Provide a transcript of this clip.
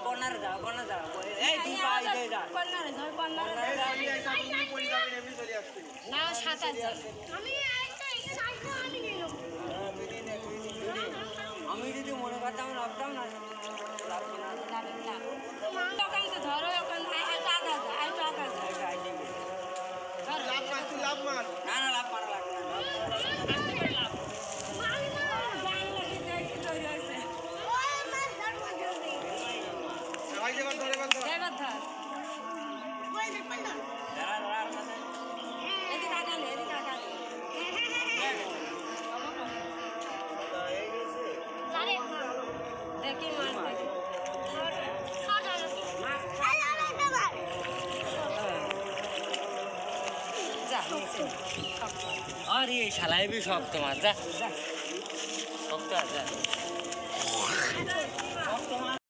কর্নারে যাও কর্নারে যাও এই তুই পাই দে যা কর্নারে যাও কর্নারে আমি আইসা তুমি পড়ে যাবে এমনি চলে আসছে না ৭ আমি একটা এখানে আসলে আমি নিয়ে নেব আমি যদি মনে করতাম রাখতাম না লাগবে না দোকান তো ধরো ওখান টাকা যায় টাকা যায় লাভ মার তুই লাভ মার না না লাভ মারা লাগবে না ভাই দেবার ধরে ধর ড্রাইভার ধর দাঁড়া দাঁড়া আর কাছে এদিকে আগালে এদিকে আগালে দেখি মাছ দেখি আরে শালাই বি শক্ত মাছ যা শক্ত আছে